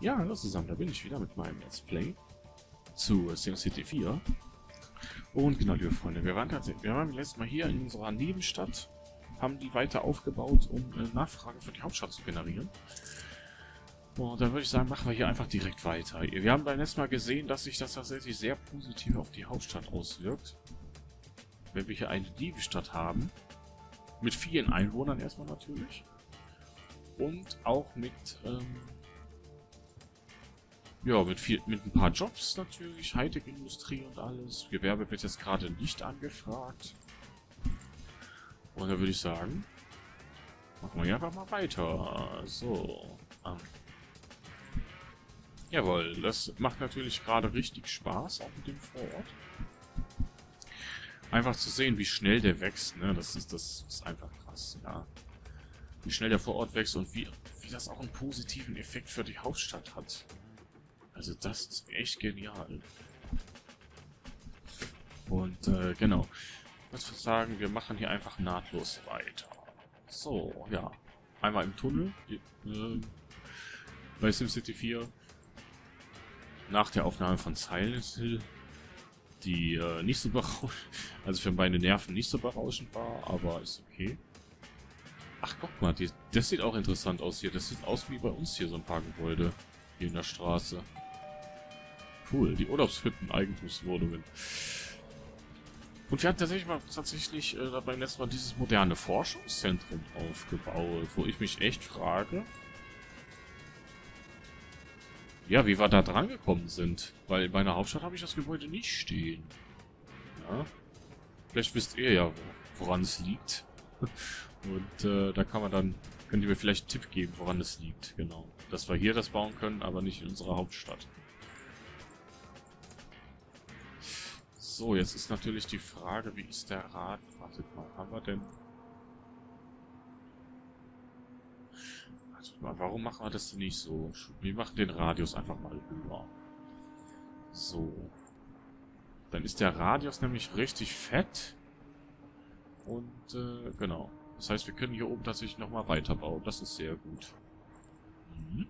Ja, hallo zusammen, da bin ich wieder mit meinem Let's Play zu SimCity 4. Und genau, liebe Freunde, wir waren letztes Mal hier in unserer Nebenstadt, haben die weiter aufgebaut, um Nachfrage für die Hauptstadt zu generieren. Und dann würde ich sagen, machen wir hier einfach direkt weiter. Wir haben beim letzten Mal gesehen, dass sich das tatsächlich sehr positiv auf die Hauptstadt auswirkt. Wenn wir hier eine Nebenstadt haben, mit vielen Einwohnern erstmal natürlich. Und auch mit, ja, mit ein paar Jobs natürlich, Hightech-Industrie und alles. Gewerbe wird jetzt gerade nicht angefragt. Und da würde ich sagen, machen wir hier einfach mal weiter. So. Jawohl, das macht natürlich gerade richtig Spaß, auch mit dem Vorort. Einfach zu sehen, wie schnell der wächst, ne? Das ist einfach krass, ja. Wie schnell der Vorort wächst und wie das auch einen positiven Effekt für die Hauptstadt hat. Also das ist echt genial. Und genau. Ich würde sagen, wir machen hier einfach nahtlos weiter. So, ja. Einmal im Tunnel. Bei SimCity 4. Nach der Aufnahme von Silent Hill. Die nicht so berauschend, also für meine Nerven nicht so berauschend war, aber ist okay. Ach, guck mal, das sieht auch interessant aus hier. Das sieht aus wie bei uns hier so ein paar Gebäude. Hier in der Straße. Cool, die Urlaubshütten, Eigentumswohnungen. Und wir haben tatsächlich beim letzten Mal dieses moderne Forschungszentrum aufgebaut, wo ich mich echt frage, ja, wie wir da dran gekommen sind. Weil bei einer Hauptstadt habe ich das Gebäude nicht stehen. Ja. Vielleicht wisst ihr ja, woran es liegt. Und da könnt ihr mir vielleicht einen Tipp geben, woran es liegt. Genau. Dass wir hier das bauen können, aber nicht in unserer Hauptstadt. So, jetzt ist natürlich die Frage, wie ist der Rad? Wartet mal, haben wir denn... Wartet mal, warum machen wir das denn nicht so? Wir machen den Radius einfach mal höher. So. Dann ist der Radius nämlich richtig fett. Und, genau. Das heißt, wir können hier oben tatsächlich nochmal weiterbauen. Das ist sehr gut. Mhm.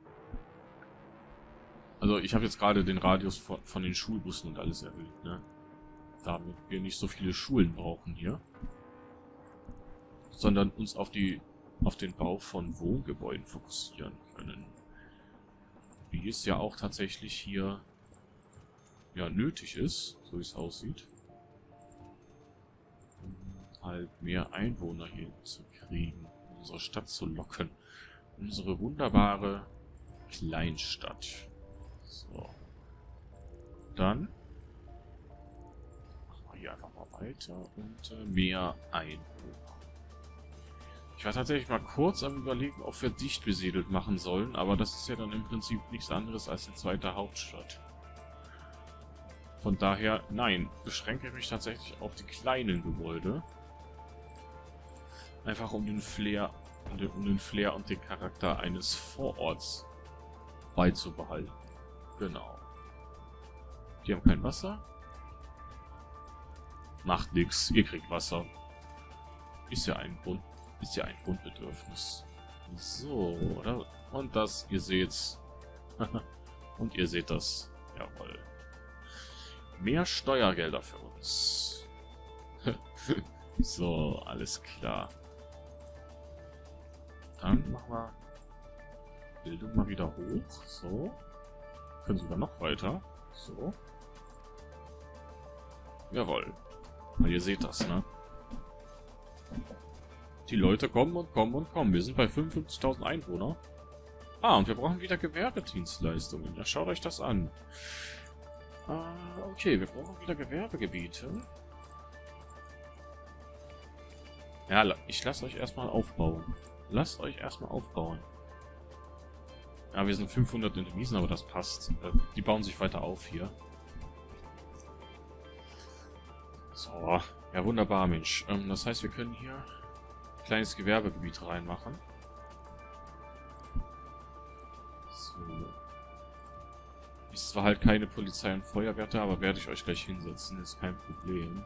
Also, ich habe jetzt gerade den Radius von den Schulbussen und alles erhöht, ne? Damit wir nicht so viele Schulen brauchen hier. Sondern uns auf den Bau von Wohngebäuden fokussieren können. Wie es ja auch tatsächlich hier ja nötig ist, so wie es aussieht. Um halt mehr Einwohner hier zu kriegen, um unsere Stadt zu locken. Unsere wunderbare Kleinstadt. So. Dann machen wir hier einfach mal weiter und mehr Einwohner. Ich war tatsächlich mal kurz am Überlegen, ob wir dicht besiedelt machen sollen, aber das ist ja dann im Prinzip nichts anderes als die zweite Hauptstadt. Von daher, nein, beschränke mich tatsächlich auf die kleinen Gebäude. Einfach um den Flair und den Charakter eines Vororts beizubehalten. Genau. Die haben kein Wasser. Macht nix, ihr kriegt Wasser. Ist ja ein Grundbedürfnis. So, oder? Und das, ihr seht's. Und ihr seht das. Jawohl. Mehr Steuergelder für uns. So, alles klar. Dann machen wir Bildung mal wieder hoch. So. Können sogar noch weiter. So. Jawohl. Weil ihr seht das, ne? Die Leute kommen und kommen und kommen. Wir sind bei 55.000 Einwohner. Ah, und wir brauchen wieder Gewerbedienstleistungen. Ja, schaut euch das an. Okay, wir brauchen wieder Gewerbegebiete. Ja, ich lasse euch erstmal aufbauen. Lasst euch erstmal aufbauen. Ja, wir sind 500 in den Wiesen, aber das passt. Die bauen sich weiter auf hier. So, ja wunderbar, Mensch. Das heißt, wir können hier ein kleines Gewerbegebiet reinmachen. So. Ist zwar halt keine Polizei und Feuerwehr da, aber werde ich euch gleich hinsetzen, ist kein Problem.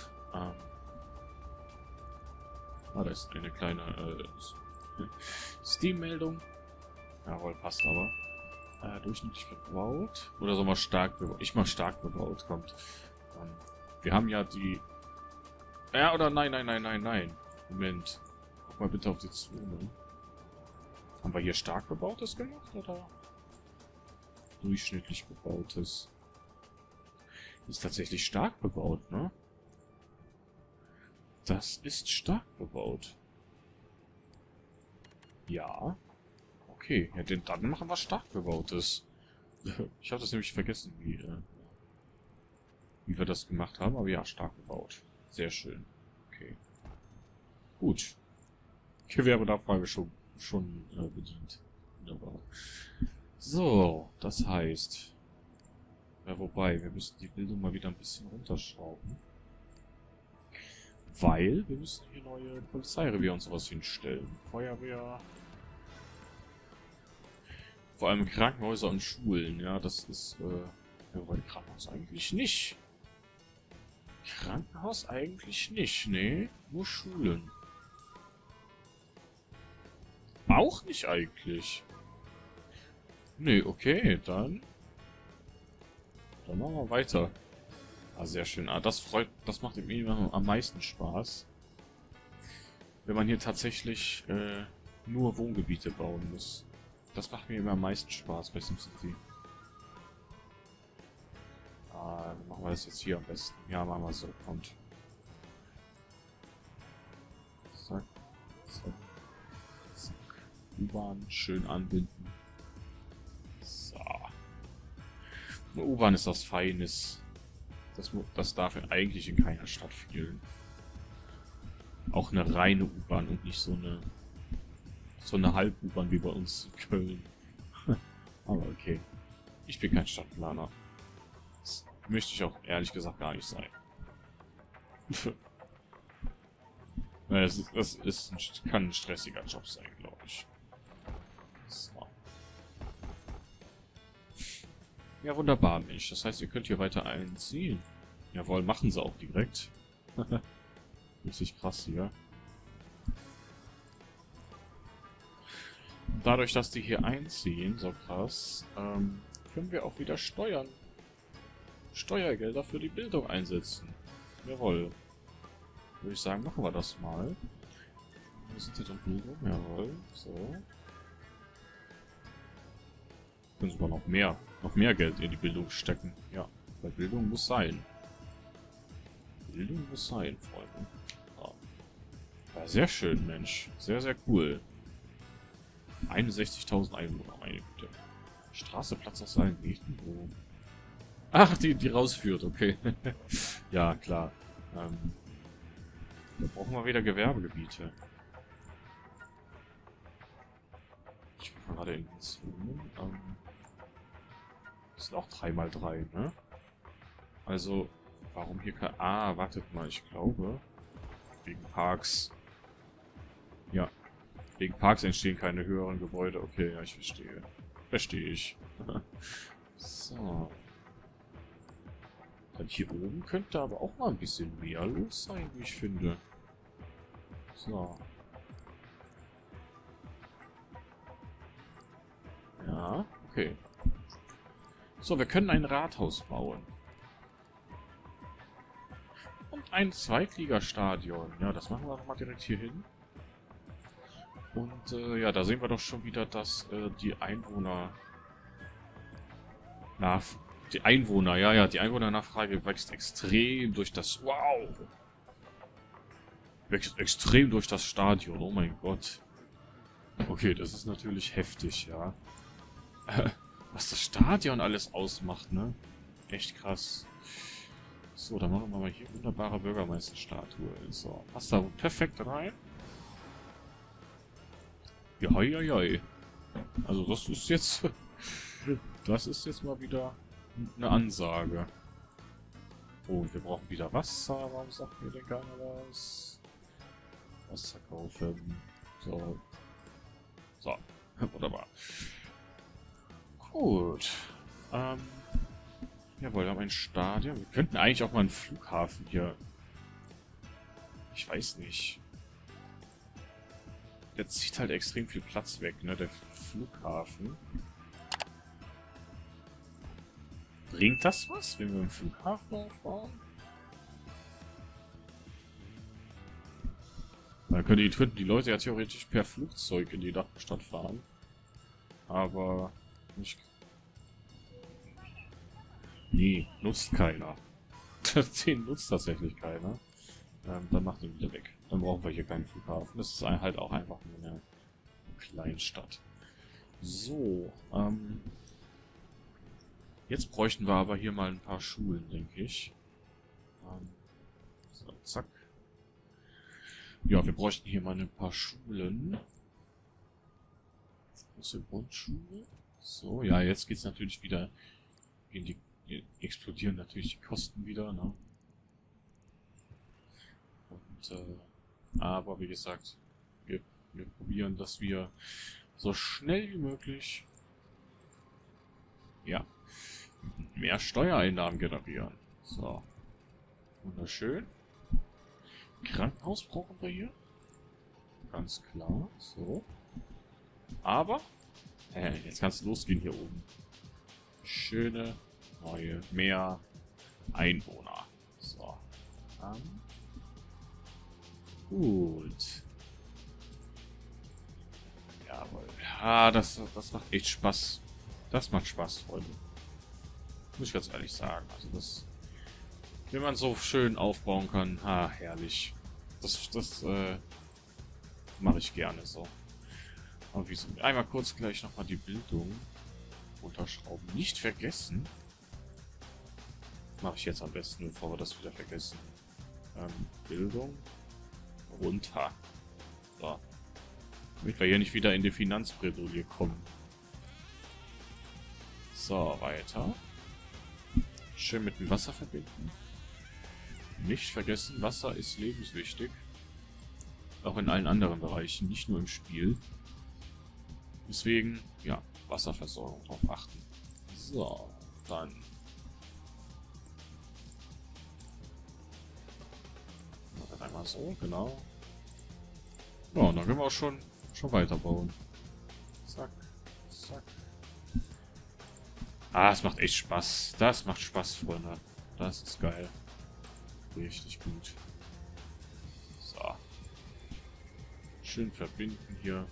Da ist eine kleine Steam-Meldung. Jawohl, passt aber. durchschnittlich bebaut. Oder soll man stark bebaut? Ich mach stark bebaut, kommt. Wir haben ja die... Ja, oder nein, nein, nein, nein, nein. Moment. Guck mal bitte auf die Zone. Haben wir hier stark bebautes gemacht, oder? Durchschnittlich bebautes. Ist tatsächlich stark bebaut, ne? Das ist stark bebaut. Ja. Okay, ja, dann machen wir stark bebautes. Ich habe das nämlich vergessen, wie wir das gemacht haben, aber ja, stark bebaut. Sehr schön. Okay. Gut. Gewerbennachfrage schon bedient. Wunderbar. So, das heißt... Ja, wobei, wir müssen die Bildung mal wieder ein bisschen runterschrauben. Weil wir müssen hier neue Polizeirevier und sowas hinstellen. Feuerwehr... Vor allem Krankenhäuser und Schulen, ja, das ist, ja, weil Krankenhaus eigentlich nicht. Krankenhaus eigentlich nicht, nee, nur Schulen. Auch nicht eigentlich. Nee, okay, dann machen wir weiter. Ah, sehr schön. Ah, das macht ihm immer am meisten Spaß. Wenn man hier tatsächlich, nur Wohngebiete bauen muss. Das macht mir immer am meisten Spaß bei SimCity. Dann machen wir das jetzt hier am besten. Ja, machen wir so. Kommt. Zack. Zack. Zack. U-Bahn schön anbinden. So. Eine U-Bahn ist was Feines. Das darf eigentlich in keiner Stadt fehlen. Auch eine reine U-Bahn und nicht so eine Halb-U-Bahn wie bei uns in Köln. Aber okay. Ich bin kein Stadtplaner. Das möchte ich auch ehrlich gesagt gar nicht sein. Naja, kann ein stressiger Job sein, glaube ich. So. Ja, wunderbar, Mensch. Das heißt, ihr könnt hier weiter einziehen. Jawohl, machen sie auch direkt. Richtig krass hier. Dadurch, dass die hier einziehen, so krass, können wir auch wieder Steuergelder für die Bildung einsetzen. Jawohl. Würde ich sagen, machen wir das mal. Wir sind jetzt in Bildung, jawohl. So. Können sogar noch mehr Geld in die Bildung stecken. Ja, weil Bildung muss sein. Bildung muss sein, Freunde. Ja. Ja, sehr schön, Mensch. Sehr, sehr cool. 61.000 Einwohner, meine Güte. Straße, Platz aus allen Nächten, wo... Ach, die rausführt, okay. Ja, klar. Da brauchen wir wieder Gewerbegebiete. Ich bin gerade in den Zonen. Das sind auch 3×3, ne? Also, warum hier kein... Ah, wartet mal, ich glaube... Wegen Parks. Ja. Wegen Parks entstehen keine höheren Gebäude. Okay, ja, ich verstehe. Verstehe ich. So. Dann hier oben könnte aber auch mal ein bisschen mehr los sein, wie ich finde. So. Ja, okay. So, wir können ein Rathaus bauen. Und ein Zweitligastadion. Ja, das machen wir doch mal direkt hier hin. Und ja, da sehen wir doch schon wieder, dass die Einwohnernachfrage wächst extrem durch das... Wow! Wächst extrem durch das Stadion, oh mein Gott. Okay, das ist natürlich heftig, ja. Was das Stadion alles ausmacht, ne? Echt krass. So, dann machen wir mal hier wunderbare Bürgermeisterstatue. So, passt da perfekt rein. Ja, hoi, hoi, hoi. Also das ist jetzt... Das ist jetzt mal wieder eine Ansage. Oh, und wir brauchen wieder Wasser. Warum sagt mir denn keiner was? Wasser kaufen. So. So. Wunderbar. Gut. Jawohl, wir haben ein Stadion. Wir könnten eigentlich auch mal einen Flughafen hier... Ich weiß nicht. Der zieht halt extrem viel Platz weg, ne? Der Flughafen. Bringt das was, wenn wir im Flughafen aufbauen? Dann könnten die Leute ja theoretisch per Flugzeug in die Nachbarstadt fahren. Aber nicht. Nee, nutzt keiner. Den nutzt tatsächlich keiner. Dann macht ihn wieder weg. Dann brauchen wir hier keinen Flughafen. Das ist halt auch einfach nur eine Kleinstadt. So, jetzt bräuchten wir aber hier mal ein paar Schulen, denke ich. So, zack. Ja, wir bräuchten hier mal ein paar Schulen. Große Grundschule. So, ja, jetzt geht's natürlich wieder in die... explodieren natürlich die Kosten wieder, ne? Und, aber wie gesagt, wir probieren, dass wir so schnell wie möglich, ja, mehr Steuereinnahmen generieren. So. Wunderschön. Krankenhaus brauchen wir hier. Ganz klar. So. Aber, jetzt kannst du losgehen hier oben. Schöne, neue, mehr Einwohner. So. Gut. Jawohl. Ah, das macht echt Spaß. Das macht Spaß, Freunde. Muss ich ganz ehrlich sagen. Also das... Wenn man so schön aufbauen kann, herrlich. Das mache ich gerne so. Aber wieso? Einmal kurz gleich nochmal die Bildung unterschrauben. Nicht vergessen. Mache ich jetzt am besten, bevor wir das wieder vergessen. Bildung runter. So. Damit wir hier nicht wieder in die Finanzbredouille kommen. So, weiter. Schön mit dem Wasser verbinden. Nicht vergessen, Wasser ist lebenswichtig. Auch in allen anderen Bereichen, nicht nur im Spiel. Deswegen, ja, Wasserversorgung drauf achten. So, dann. Dann einmal so, genau. Ja, und dann können wir auch schon weiterbauen. Zack, zack. Ah, es macht echt Spaß. Das macht Spaß, Freunde. Das ist geil. Richtig gut. So. Schön verbinden hier.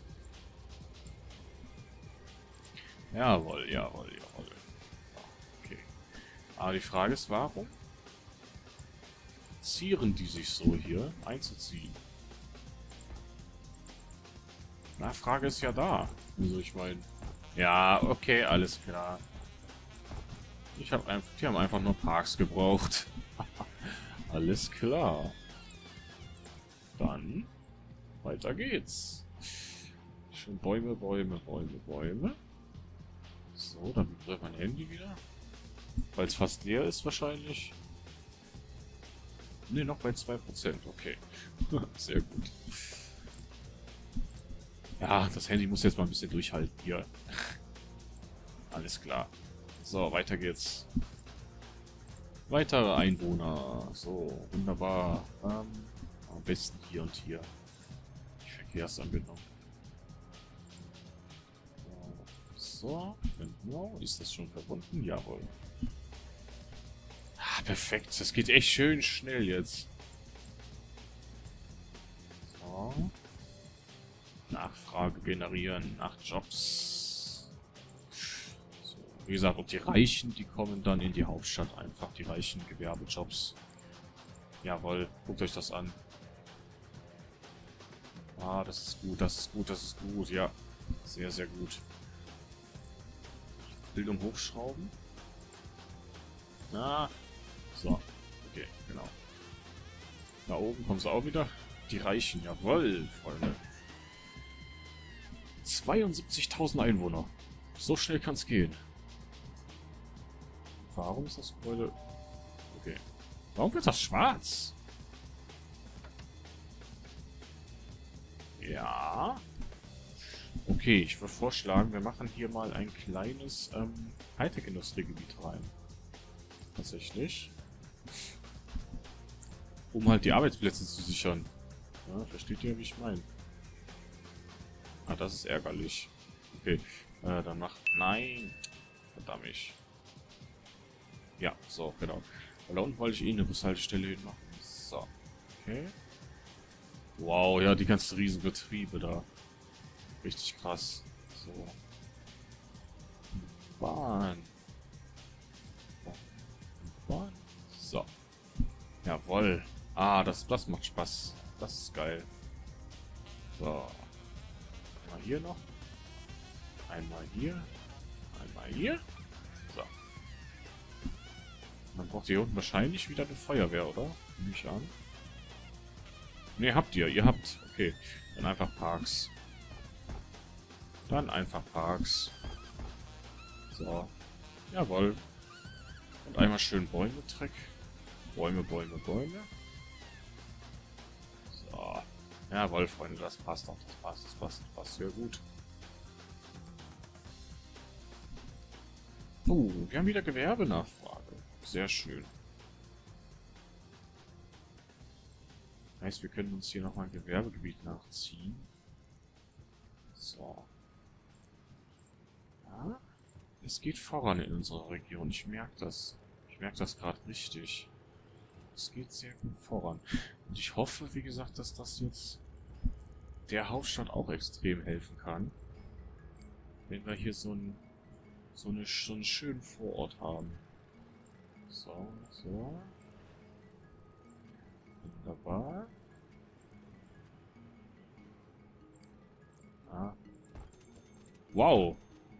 Jawohl, jawohl, jawohl. Okay. Aber die Frage ist, warum zieren die sich so hier einzuziehen? Na, Frage ist ja da. Also ich meine... Ja, okay, alles klar. Die haben einfach nur Parks gebraucht. Alles klar. Dann weiter geht's. Schön Bäume, Bäume, Bäume, Bäume. So, dann vibriert mein Handy wieder. Weil es fast leer ist wahrscheinlich. Ne, noch bei 2%. Okay. Sehr gut. Ja, das Handy muss jetzt mal ein bisschen durchhalten hier. Alles klar. So, weiter geht's. Weitere Einwohner. So, wunderbar. Am besten hier und hier. Die Verkehrsanbindung. So, genau. Ist das schon verbunden? Jawohl. Ah, perfekt. Das geht echt schön schnell jetzt. So. Nachfrage generieren nach Jobs. So, wie gesagt, und die Reichen, die kommen dann in die Hauptstadt einfach. Die reichen Gewerbejobs. Jawohl, guckt euch das an. Ah, das ist gut, das ist gut, das ist gut, ja. Sehr, sehr gut. Bildung hochschrauben. Na, so. Okay, genau. Da oben kommen sie auch wieder. Die Reichen, jawohl, Freunde. 72.000 Einwohner. So schnell kann es gehen. Warum ist das Gebäude... Okay. Warum wird das schwarz? Ja. Okay, ich würde vorschlagen, wir machen hier mal ein kleines Hightech-Industriegebiet rein. Tatsächlich. Um halt die Arbeitsplätze zu sichern. Ja, versteht ihr, wie ich meine? Ah, das ist ärgerlich. Okay, dann macht... Nein! Verdammt. Ja, so, genau. Weil da unten wollte ich eh eine Bushaltestelle hinmachen. So. Okay. Wow, ja, die ganzen riesen Betriebe da. Richtig krass. So. Bahn. Bahn. So. Jawoll. Ah, das macht Spaß. Das ist geil. So. Einmal hier noch. Einmal hier. Einmal hier. So. Dann braucht ihr hier unten wahrscheinlich wieder eine Feuerwehr, oder? Nehme ich an. Ne, habt ihr. Ihr habt. Okay. Dann einfach Parks. Dann einfach Parks. So. Jawohl. Und einmal schön Bäume-Trick. Bäume, Bäume, Bäume. So. Jawohl, Freunde, das passt doch. Das passt, das passt, das passt sehr gut. Wir haben wieder Gewerbenachfrage. Sehr schön. Heißt, wir können uns hier nochmal ein Gewerbegebiet nachziehen. So. Ja. Es geht voran in unserer Region. Ich merke das. Ich merke das gerade richtig. Es geht sehr gut voran. Und ich hoffe, wie gesagt, dass das jetzt der Hauptstadt auch extrem helfen kann. Wenn wir hier so einen schönen Vorort haben. So, so. Wunderbar. Ah. Wow!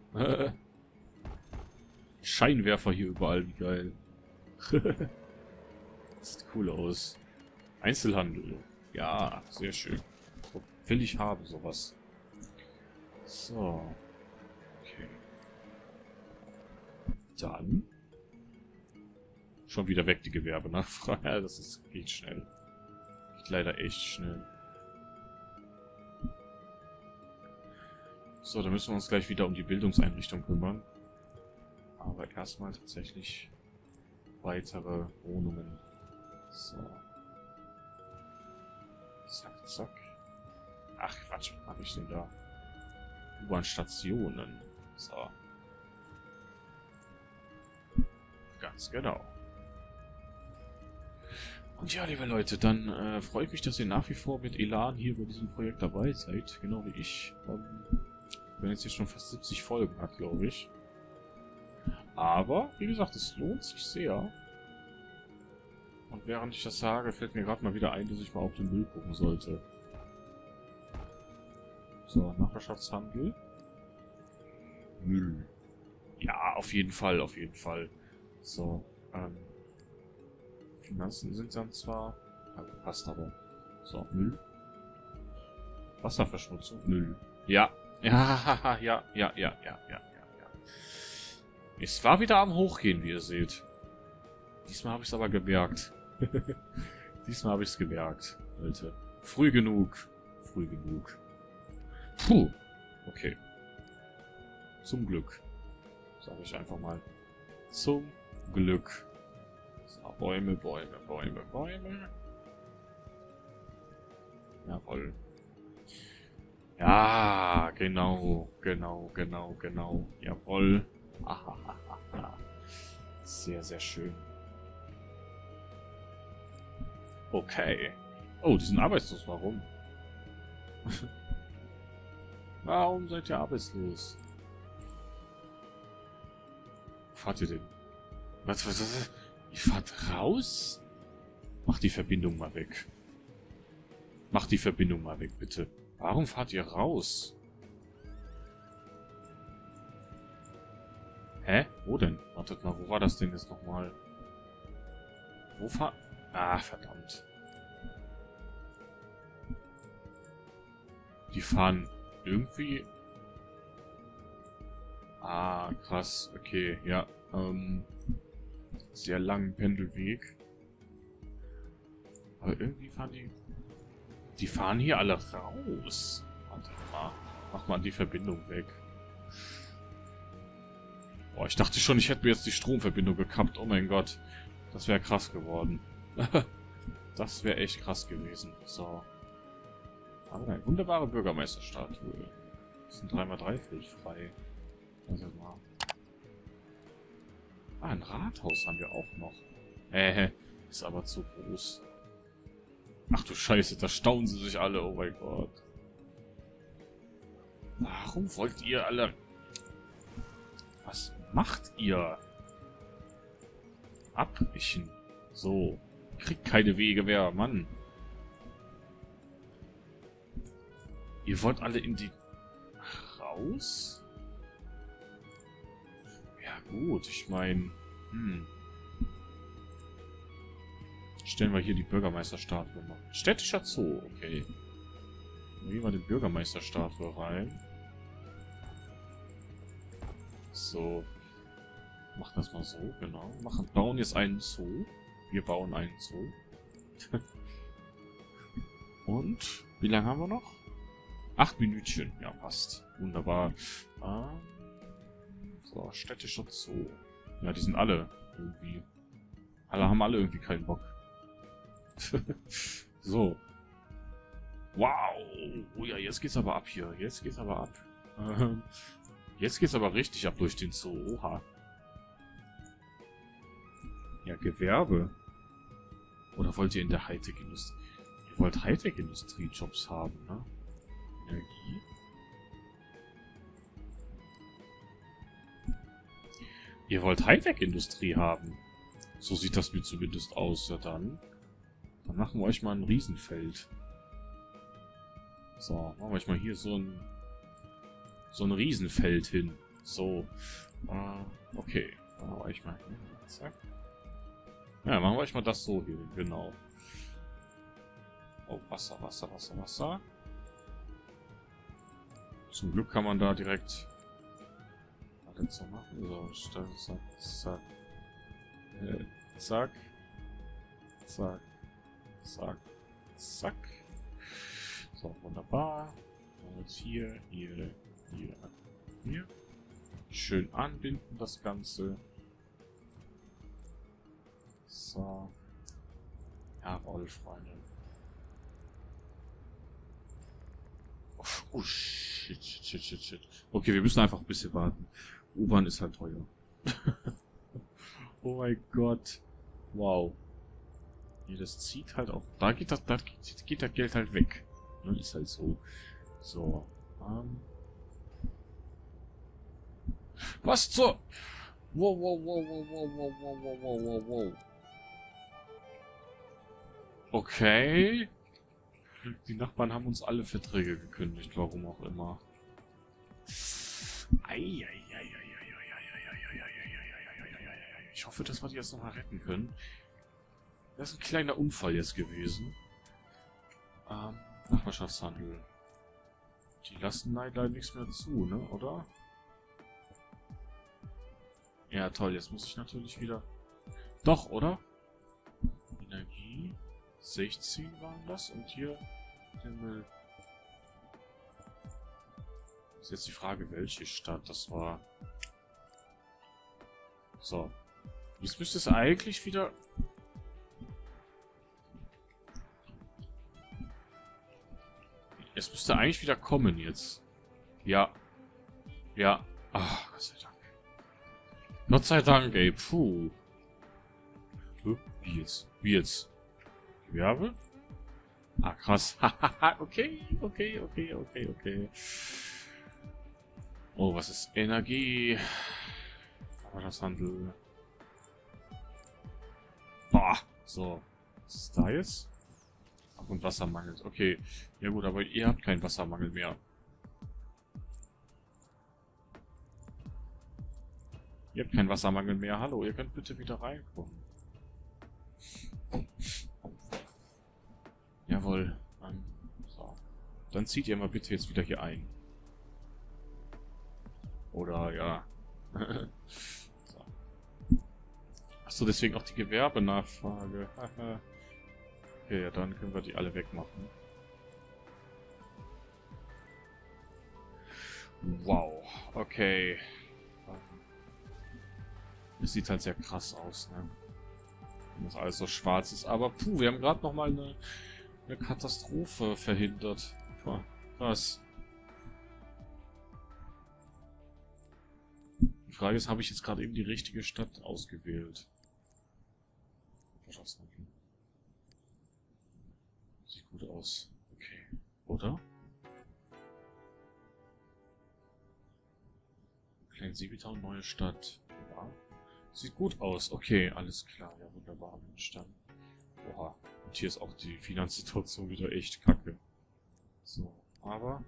Scheinwerfer hier überall, wie geil. Das sieht cool aus. Einzelhandel. Ja, sehr schön. So will ich haben, sowas. So. Okay. Dann. Schon wieder weg, die Gewerbenachfrage. Geht schnell. Geht leider echt schnell. So, dann müssen wir uns gleich wieder um die Bildungseinrichtung kümmern. Aber erstmal tatsächlich weitere Wohnungen. So. Zack, zack. Ach, Quatsch, was habe ich denn da? U-Bahn-Stationen. So. Ganz genau. Und ja, liebe Leute, dann freue ich mich, dass ihr nach wie vor mit Elan hier bei diesem Projekt dabei seid. Genau wie ich. Wenn jetzt hier schon fast 70 Folgen hat, glaube ich. Aber, wie gesagt, es lohnt sich sehr. Und während ich das sage, fällt mir gerade mal wieder ein, dass ich mal auf den Müll gucken sollte. So, Nachbarschaftshandel. Müll. Ja, auf jeden Fall, auf jeden Fall. So, Finanzen sind dann zwar... Also passt aber. So, Müll. Wasserverschmutzung. Müll. Ja. Ja, ja, ja, ja, ja, ja. Es war wieder am Hochgehen, wie ihr seht. Diesmal habe ich es aber gemerkt. Diesmal habe ich es gemerkt, Leute. Früh genug. Früh genug. Puh. Okay. Zum Glück. Sage ich einfach mal. Zum Glück. So, Bäume, Bäume, Bäume, Bäume. Jawohl. Ja, genau, genau, genau, genau. Jawohl. Sehr, sehr schön. Okay. Oh, die sind arbeitslos. Warum? Warum seid ihr arbeitslos? Wo fahrt ihr denn? Was? Ihr fahrt raus? Mach die Verbindung mal weg. Mach die Verbindung mal weg, bitte. Warum fahrt ihr raus? Hä? Wo denn? Wartet mal, wo war das denn jetzt nochmal? Wo fahr... Ah, verdammt. Die fahren irgendwie... Ah, krass. Okay, ja. Sehr langen Pendelweg. Aber irgendwie fahren die... Die fahren hier alle raus. Warte mal. Mach mal die Verbindung weg. Boah, ich dachte schon, ich hätte mir jetzt die Stromverbindung gekappt. Oh mein Gott. Das wäre krass geworden. Das wäre echt krass gewesen. So. Aber eine wunderbare Bürgermeisterstatue. Das sind 3×3 Feld frei. Also mal. Ah, ein Rathaus haben wir auch noch. Ist aber zu groß. Ach du Scheiße, da staunen sie sich alle. Oh mein Gott. Warum wollt ihr alle... Was macht ihr? Abbrechen. So. Kriegt keine Wege mehr, Mann. Ihr wollt alle in die... Raus? Ja gut, ich meine... Stellen wir hier die Bürgermeisterstatue mal. Städtischer Zoo, okay. Dann gehen wir die Bürgermeisterstatue rein. So. Machen das mal so, genau. Bauen jetzt einen Zoo. Wir bauen einen Zoo. Und, wie lange haben wir noch? 8 Minütchen. Ja, passt. Wunderbar. So, städtischer Zoo. Ja, die sind alle irgendwie... haben alle irgendwie keinen Bock. So. Wow. Oh ja, jetzt geht's aber ab hier. Jetzt geht's aber ab. Jetzt geht's aber richtig ab durch den Zoo. Oha. Ja, Gewerbe. Oder wollt ihr in der Hightech-Industrie... Ihr wollt Hightech-Industrie-Jobs haben, ne? Energie. Ihr wollt Hightech-Industrie haben. So sieht das mir zumindest aus. Ja, dann machen wir euch mal ein Riesenfeld. So, machen wir euch mal hier so ein Riesenfeld hin. So. Okay. Machen wir euch mal hier. Zack. Ja, machen wir euch mal das so hier hin. Genau. Oh, Wasser, Wasser, Wasser, Wasser. Zum Glück kann man da direkt alles so machen. So, zack, zack. Zack. Zack. Zack. Zack. So, wunderbar. Und hier, hier, hier, hier. Schön anbinden das Ganze. So. Jawohl, Freunde. Oh, shit, shit, shit, shit. Okay, wir müssen einfach ein bisschen warten. U-Bahn ist halt teuer. Oh mein Gott. Wow. Nee, das zieht halt auch... Da geht das Geld halt weg. Ne, ist halt so. So. Was zur... Wow, wow, wow, wow, wow, wow, wow, wow, wow, wow. Okay. Die Nachbarn haben uns alle Verträge gekündigt, warum auch immer. Ich hoffe, dass wir die jetzt nochmal retten können. Das ist ein kleiner Unfall jetzt gewesen. Nachbarschaftshandel. Die lassen leider nichts mehr zu, ne, oder? Ja, toll, jetzt muss ich natürlich wieder... Doch, oder? Energie. 16 waren das und hier der Müll. Ist jetzt die Frage, welche Stadt das war. So. Jetzt müsste es eigentlich wieder... Es müsste eigentlich wieder kommen jetzt. Ja. Ja. Ach, Gott sei Dank. Gott sei Dank, ey. Puh. Wie jetzt? Wie jetzt? Gewerbe? Ah, krass. Okay, okay, okay, okay, okay. Oh, was ist Energie? Aber das Handel. Boah, so. Was ist da jetzt? Ach, und Wassermangel. Okay. Ja gut, aber ihr habt keinen Wassermangel mehr. Ihr habt keinen Wassermangel mehr. Hallo, ihr könnt bitte wieder reinkommen. Jawohl. So. Dann zieht ihr mal bitte jetzt wieder hier ein. Oder, ja. So. Achso, deswegen auch die Gewerbenachfrage. Okay, ja, dann können wir die alle wegmachen. Wow. Okay. Es sieht halt sehr krass aus, ne? Wenn das alles so schwarz ist. Aber puh, wir haben gerade nochmal eine Katastrophe verhindert. Krass. Die Frage ist, habe ich jetzt gerade eben die richtige Stadt ausgewählt? Sieht gut aus. Okay. Oder? Klein Seebitown, neue Stadt. Ja. Sieht gut aus. Okay, alles klar. Ja, wunderbar. Mensch, dann. Oha. Und hier ist auch die Finanzsituation wieder echt kacke. So, aber...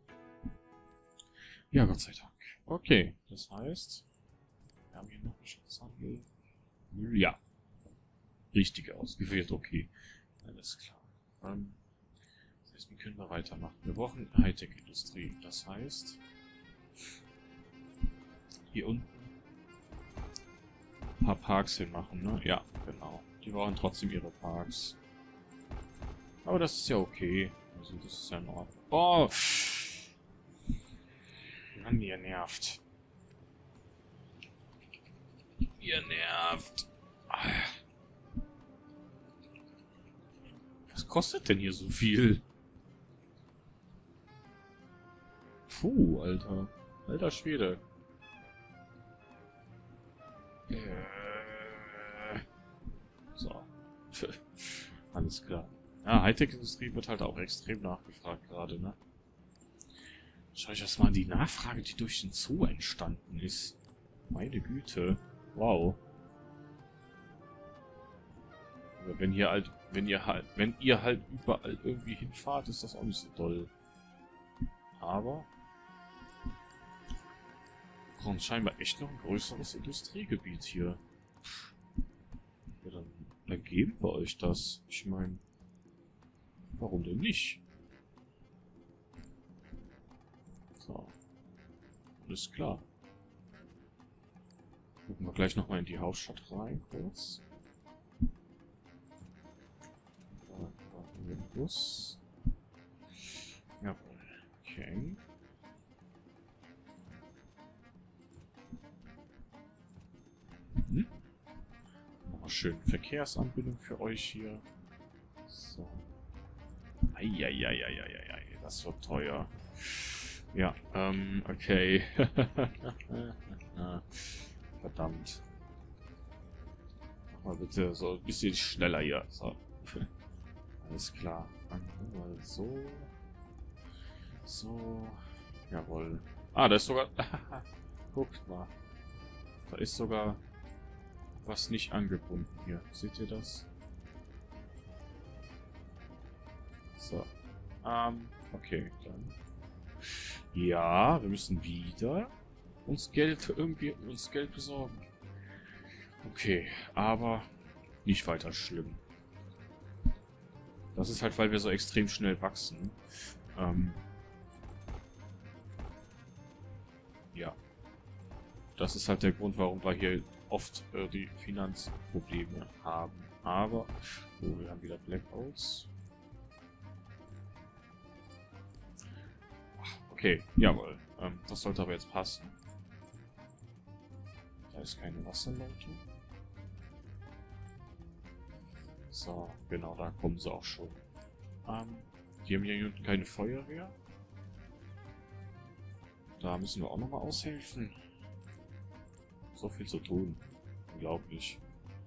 Ja, Gott sei Dank. Okay, das heißt... Wir haben hier noch einen Schutzhandel. Ja. Richtig ausgewählt, okay. Alles klar. Das heißt, wie können wir weitermachen? Wir brauchen Hightech-Industrie. Das heißt... Hier unten ein paar Parks hinmachen, ne? Ja, genau. Die brauchen trotzdem ihre Parks. Aber das ist ja okay. Also das ist ja in Ordnung. Oh! Mann, ihr nervt. Ihr nervt. Was kostet denn hier so viel? Puh, Alter. Alter Schwede. So. Alles klar. Ja, Hightech-Industrie wird halt auch extrem nachgefragt gerade, ne? Schau ich erst mal an die Nachfrage, die durch den Zoo entstanden ist. Meine Güte. Wow. Aber wenn ihr halt überall irgendwie hinfahrt, ist das auch nicht so toll. Aber wir brauchen scheinbar echt noch ein größeres Industriegebiet hier. Ja, dann geben wir euch das. Ich meine, warum denn nicht? So. Alles klar. Gucken wir gleich nochmal in die Hauptstadt rein, kurz. Bus. Jawohl. Okay. Hm? Nochmal schön Verkehrsanbindung für euch hier. So. Eieieiei, das wird teuer. Ja, okay. Verdammt. Mach mal bitte so ein bisschen schneller hier. So. Alles klar. Dann mal so. So. Jawohl. Ah, da ist sogar... Guckt mal. Da ist sogar was nicht angebunden hier. Seht ihr das? So. Okay, dann. Ja, wir müssen wieder uns Geld besorgen. Okay, aber nicht weiter schlimm. Das ist halt, weil wir so extrem schnell wachsen. Ja. Das ist halt der Grund, warum wir hier oft die Finanzprobleme haben. Aber, oh, wir haben wieder Blackouts. Okay, jawohl. Das sollte aber jetzt passen. Da ist keine Wasserleitung. So, genau, da kommen sie auch schon. Die haben hier unten keine Feuerwehr. Da müssen wir auch nochmal aushelfen. So viel zu tun. Unglaublich.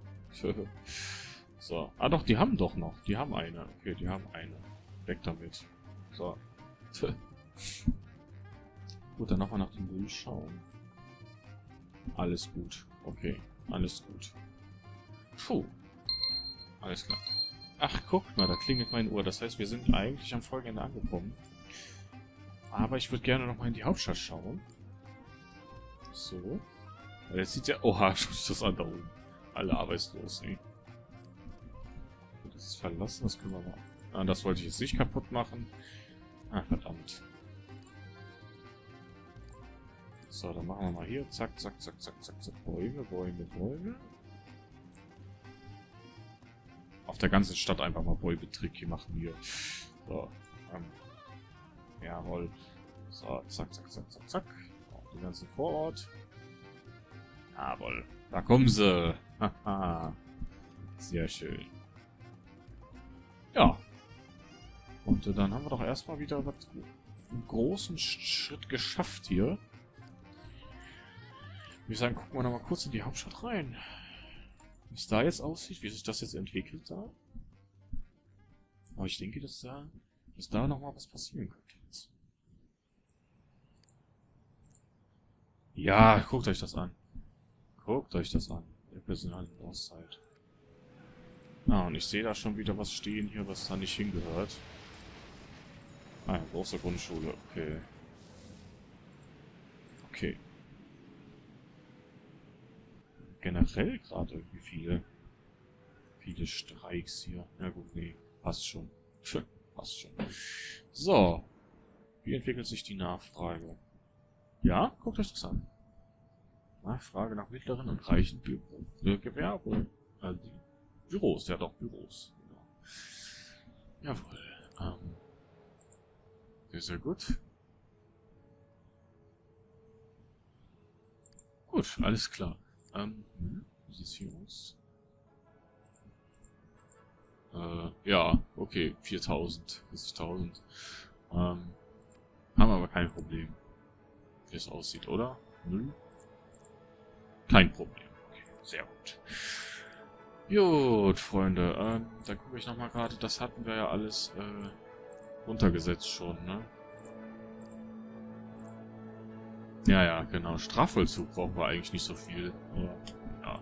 So. Ah doch, die haben doch noch. Die haben eine. Okay, die haben eine. Weg damit. So. Gut, dann nochmal nach dem Müll schauen. Alles gut. Okay, alles gut. Puh. Alles klar. Ach, guckt mal, da klingelt meine Uhr. Das heißt, wir sind eigentlich am Folgeende angekommen. Aber ich würde gerne nochmal in die Hauptstadt schauen. So. Weil jetzt sieht ja... Oha, schau ich das an da oben. Alle arbeitslos, ey. Das ist verlassen, das können wir mal... Ah, das wollte ich jetzt nicht kaputt machen. Ah, verdammt. So, dann machen wir mal hier. Zack, zack, zack, zack, zack, zack. Bäume, Bäume, Bäume. Auf der ganzen Stadt einfach mal Bäume-Trick hier machen hier. So, jawohl. So, zack, zack, zack, zack, zack. Auf den ganzen Vorort. Jawohl. Da kommen sie. Haha. Sehr schön. Ja. Und dann haben wir doch erstmal wieder einen großen Schritt geschafft hier. würde sagen, gucken wir noch mal kurz in die Hauptstadt rein. Wie es da jetzt aussieht, wie sich das jetzt entwickelt da. Aber ich denke, dass da noch mal was passieren könnte jetzt. Ja, guckt euch das an. Guckt euch das an. Der personalen Auszeit. Ah, und ich sehe da schon wieder was stehen hier, was da nicht hingehört. Ah, ja, große Grundschule, okay. Okay. Generell gerade irgendwie viele Streiks hier. Ja gut, nee, passt schon. Passt schon. So. Wie entwickelt sich die Nachfrage? Ja, guckt euch das an. Nachfrage nach mittleren und reichen Gewerbe. Die Büros, ja doch, Büros. Genau. Jawohl. Sehr, sehr gut. Gut, alles klar. Wie sieht's hier aus? Ja, okay, 4000, 40.000. Haben aber kein Problem. Wie es aussieht, oder? Null? Kein Problem. Okay, sehr gut. Gut, Freunde. Dann gucke ich nochmal gerade. Das hatten wir ja alles runtergesetzt schon, ne? Ja, ja, genau. Strafvollzug brauchen wir eigentlich nicht so viel. Aber, ja.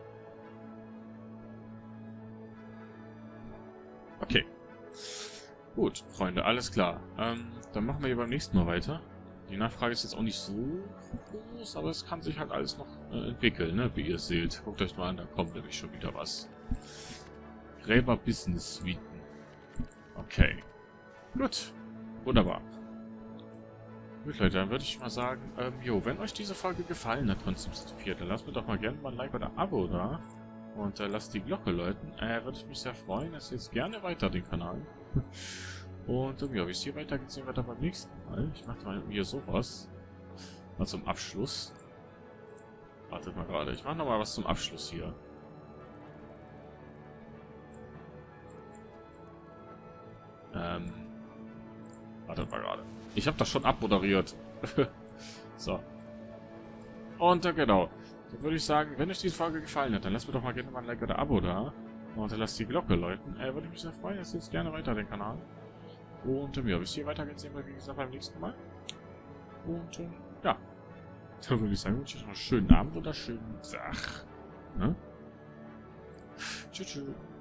Okay. Gut, Freunde, alles klar. Dann machen wir hier beim nächsten Mal weiter. Die Nachfrage ist jetzt auch nicht so groß, aber es kann sich halt alles noch entwickeln, ne? Wie ihr seht. Guckt euch mal an, da kommt nämlich schon wieder was. Gräber Business Suiten. Okay. Gut. Wunderbar. Gut, Leute, dann würde ich mal sagen, wenn euch diese Folge gefallen hat von Sims 4, dann lasst mir doch mal gerne mal ein Like oder ein Abo da. Und lasst die Glocke läuten. Würde ich mich sehr freuen. Erzählt gerne weiter den Kanal. Und ja, wie es hier weitergeht, sehen wir dann beim nächsten Mal. Ich mache mal hier sowas. Mal zum Abschluss. Wartet mal gerade. Ich mache nochmal was zum Abschluss hier. Wartet mal gerade. Ich habe das schon abmoderiert. So. Und genau. Dann würde ich sagen, wenn euch diese Folge gefallen hat, dann lasst mir doch mal gerne mal ein Like oder Abo da. Und dann lasst die Glocke läuten. Würde ich mich sehr freuen. Erzählt gerne weiter den Kanal. Und ja, bis hier weitergeht, sehen wir, wie gesagt, beim nächsten Mal. Und ja, dann würde ich sagen, wünsche ich euch noch einen schönen Abend oder einen schönen Tag. Ne? Tschüss, tschüss.